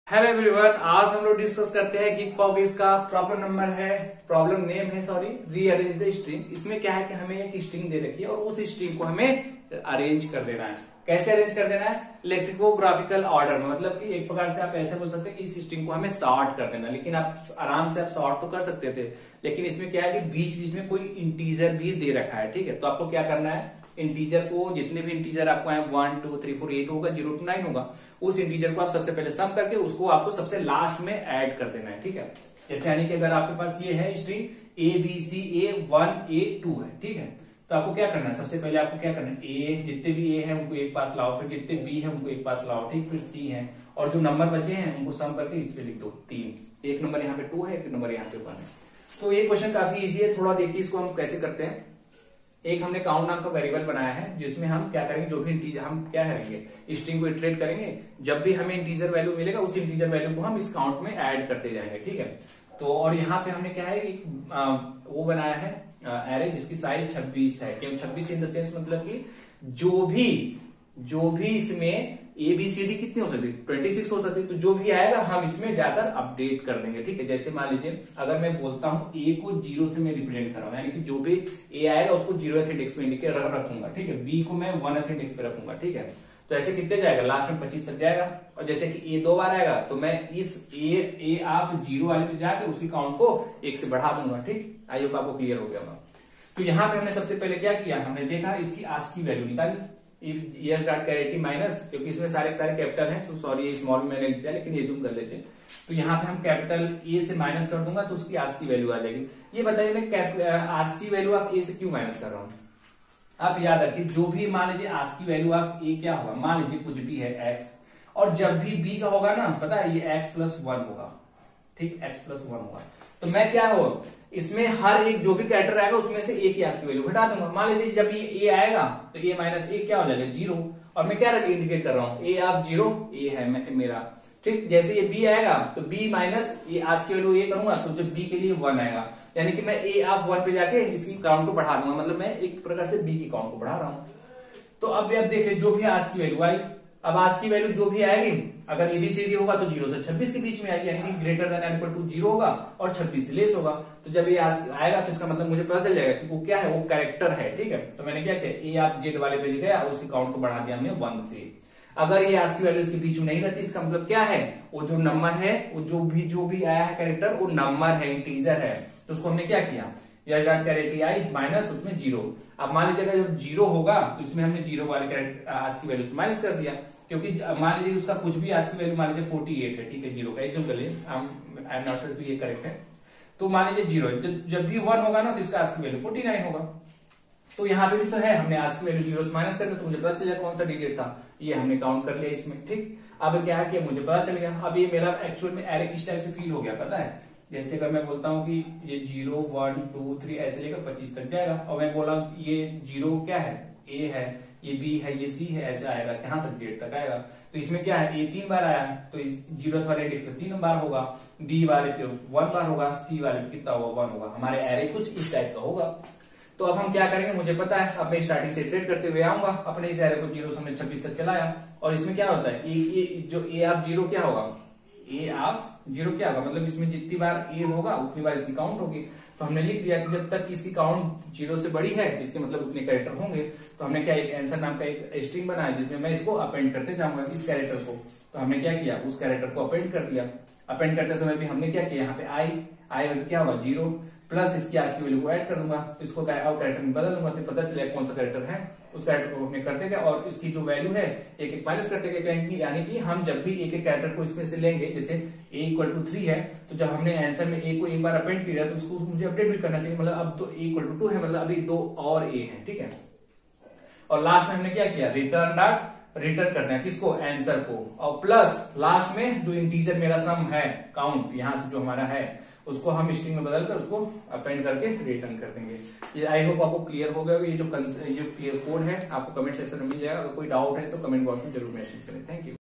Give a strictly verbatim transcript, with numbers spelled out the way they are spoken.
Hello everyone, आज हम लोग डिस्कस करते हैं गिग फॉबिस का प्रॉब्लम नंबर है, प्रॉब्लम नेम है सॉरी रीअरेंज द स्ट्रिंग। इसमें क्या है कि हमें एक स्ट्रिंग दे रखी है और उस स्ट्रिंग को हमें अरेंज कर देना है। कैसे अरेंज कर देना है? लेक्सिकोग्राफिकल ऑर्डर में, मतलब कि एक प्रकार से आप ऐसे बोल सकते हैं कि इस स्ट्रिंग को हमें सॉर्ट कर देना। लेकिन आप आराम से आप सॉर्ट तो कर सकते थे, लेकिन इसमें क्या है कि बीच बीच में कोई इंटीजर भी दे रखा है। ठीक है, तो आपको क्या करना है, इंटीजर को जितने भी इंटीजर आपको है one two three four eight होगा, जीरो टू नाइन होगा, उस इंटीजर को आप सबसे पहले सम करके उसको आपको सबसे लास्ट में ऐड कर देना है। ठीक है, जैसे यानी कि अगर आपके पास ये है string A B C A one A two है, ठीक है, तो आपको क्या करना है, सबसे पहले आपको क्या करना है, ए जितने भी ए है उनको एक पास लाओ, फिर जितने बी है उनको एक पास लाओ, ठीक, फिर सी है, और जो नंबर बचे हैं उनको सम करके इस पे लिख दो तीन। एक नंबर यहाँ पे टू है, एक नंबर यहाँ पे वन है। तो ये क्वेश्चन काफी इजी है, थोड़ा देखिए इसको हम कैसे करते हैं। एक हमने काउंट नाम का वेरिएबल बनाया है जिसमें हम क्या करेंगे, जो भी इंटीजर हम क्या करेंगे, स्ट्रिंग को इटरेट करेंगे। जब भी हमें इंटीजर वैल्यू मिलेगा उस इंटीजर वैल्यू को हम इस काउंट में ऐड करते जाएंगे। ठीक है, तो और यहाँ पे हमने क्या है एक वो बनाया है एरे जिसकी साइज छब्बीस है। क्यों छब्बीस? इन द सेंस मतलब कि जो भी जो भी इसमें ए बी सी डी कितनी हो सकती है, छब्बीस हो सकती है, तो जो भी आएगा हम इसमें जाकर अपडेट कर देंगे। ठीक है, जैसे मान लीजिए अगर मैं बोलता हूं ए को जीरो से मैं रिप्रेजेंट कर रहा हूं, यानी कि जो भी ए आएगा उसको जीरो इंडेक्स पे रखूंगा। ठीक है, बी को मैं वन इंडेक्स पे रखूंगा। ठीक है, तो ऐसे कितने जाएगा, लास्ट में पच्चीस तक जाएगा। और जैसे कि ए दो बार आएगा तो मैं इस ए ए ऑफ जीरो वाले पे जाके उसकी काउंट को एक से बढ़ा दूंगा। ठीक, आई होप आपको क्लियर हो गया होगा। तो यहाँ पे हमने सबसे पहले क्या किया, हमने देखा इसकी आस्क की वैल्यू निकाली, इफ डॉट कैरेटी माइनस, क्योंकि इसमें सारे सारे कैपिटल हैं तो सॉरी ये स्मॉल में मैंने लिख दिया, लेकिन ये जूम कर लेते हैं। तो यहाँ पे हम कैपिटल ए से माइनस कर दूंगा तो उसकी आस्क की वैल्यू आ जाएगी। ये बताइए मैं आस्क की वैल्यू ऑफ ए से क्यों माइनस कर रहा हूँ? आप याद रखिए, जो भी मान लीजिए आस्क की वैल्यू ऑफ ए क्या होगा, मान लीजिए कुछ भी है एक्स, और जब भी बी का होगा ना, पता है ये एक्स प्लस वन होगा। ठीक, एक्स प्लस वन होगा, तो मैं क्या हो इसमें हर एक जो भी कैरेक्टर आएगा उसमें से एक ही आस्क की वैल्यू घटा दूंगा। मान लीजिए जब ये ए आएगा तो ए माइनस ए क्या हो जाएगा, जीरो, और मैं क्या इंडिकेट कर रहा हूँ, ए ऑफ जीरो ए है मेरा। ठीक, जैसे ये बी आएगा तो बी माइनस ये आस्क की वैल्यू ए करूंगा तो जब बी के लिए वन आएगा, यानी कि मैं ए ऑफ वन पे जाके इसकी काउंट को बढ़ा दूंगा, मतलब मैं एक प्रकार से बी की काउंट को बढ़ा रहा हूँ। तो अब आप देखिए जो भी आस्क की वैल्यू आई, अब आस्क की वैल्यू जो भी आएगी अगर एबीसीडी होगा तो जीरो से छब्बीस के बीच में आएगी, यानी कि greater than equal to zero होगा और छब्बीस से लेस होगा। तो जब ये आस्क आएगा तो इसका मतलब मुझे पता चल जाएगा कि वो क्या है, वो कैरेक्टर है। ठीक है, तो मैंने क्या किया, ए आप जेड वाले पे गया और उसकी काउंट को बढ़ा दिया हमने वन से। अगर ये आस्क की वैल्यू इसके बीच में नहीं रहती, इसका मतलब क्या है, वो जो नंबर है, वो जो भी जो भी आया है कैरेक्टर वो नंबर है, इंटीजर है। तो उसको हमने क्या किया, S dot charAt I minus उसमें जीरो। अब मान लीजिए जब जीरो होगा तो इसमें हमने जीरो वाले आस्क की वैल्यू से माइनस कर दिया, क्योंकि मान लीजिए उसका कुछ भी आस्क की वैल्यू मान लीजिए अड़तालीस है। ठीक है, जीरो का एज्यूम कर लिए, आई एम नॉट श्योर ये करेक्ट है। तो मान लीजिए जीरो, जब जब भी वन होगा ना तो इसका आस्क की वैल्यू उनचास होगा। तो यहाँ पे भी तो है, हमने आस्क की वैल्यू जीरो से माइनस कर दिया तो मुझे पता चल जाए कौन सा डिजिट था, ये हमने काउंट कर लिया इसमें। ठीक, अब क्या है कि मुझे पता चल गया। अब ये मेरा एक्चुअल में एरे किस टाइप से फील हो गया पता है, जैसे अगर मैं बोलता हूँ कि ये जीरो वन टू थ्री ऐसे लेकर पच्चीस तक जाएगा, और मैं बोला ये जीरो क्या है, ए है, ये बी है, ये सी है, ऐसे आएगा यहाँ तक जेड तक आएगा। तो इसमें क्या है, ए तीन बार आया है तो इस जीरो वाले इंडेक्स पे तीन बार होगा, बी वाले पे वन बार होगा, सी वाले पे कितना होगा, वन होगा। हमारे एरे कुछ इस टाइप का होगा। तो अब हम क्या करेंगे, मुझे पता है, अब मैं स्टार्टिंग से इटरेट करते हुए आऊंगा, अपने इस एरे को जीरो से हमने छब्बीस तक चलाया, और इसमें क्या होता है, ए, ए, जो ए ऑफ जीरो क्या होगा, ए ऑफ जीरो क्या होगा, मतलब इसमें जितनी बार ए होगा उतनी बार इसकी काउंट होगी। तो हमने लिख दिया कि जब तक इसकी काउंट जीरो से बड़ी है इसके मतलब उतने कैरेक्टर होंगे। तो हमने क्या एक आंसर नाम का एक स्ट्रिंग बनाया जिसमें मैं इसको अपेंड करते जाऊंगा इस कैरेक्टर को। तो हमने क्या किया, उस कैरेक्टर को अपेंड कर दिया। अपेंड करते समय भी हमने क्या किया, यहाँ पे आई आई क्या होगा जीरो, प्लस इसकी आस्क की वैल्यू को ऐड कर दूंगा, तो इसको कैरेक्टर में बदल दूंगा, तो पता चलेगा कौन सा कैरेक्टर है, उस कैरेक्टर को हमने करते गए और इसकी जो वैल्यू है एक एक माइनस करते गए। यानी कि हम जब भी एक एक कैरेक्टर को इसमें से लेंगे, जैसे ए इक्वल टू थ्री है, तो जब हमने आंसर में ए को एक बार अपेंड किया तो उसको मुझे अपडेट भी करना चाहिए, मतलब अब तो ए इक्वल टू टू है, मतलब अभी दो और ए है। ठीक है, और लास्ट में हमने क्या किया, रिटर्न डॉट रिटर्न करना है किसको, आंसर को, और प्लस लास्ट में जो इंटीजर मेरा सम है काउंट यहां से जो हमारा है उसको हम स्ट्रिंग में बदलकर उसको अपेंड करके रिटर्न कर देंगे। ये आई होप आपको क्लियर हो गया। ये जो ये कोड है आपको कमेंट सेक्शन में मिल जाएगा, अगर कोई डाउट है तो कमेंट बॉक्स में जरूर मेंशन करें। Thank you.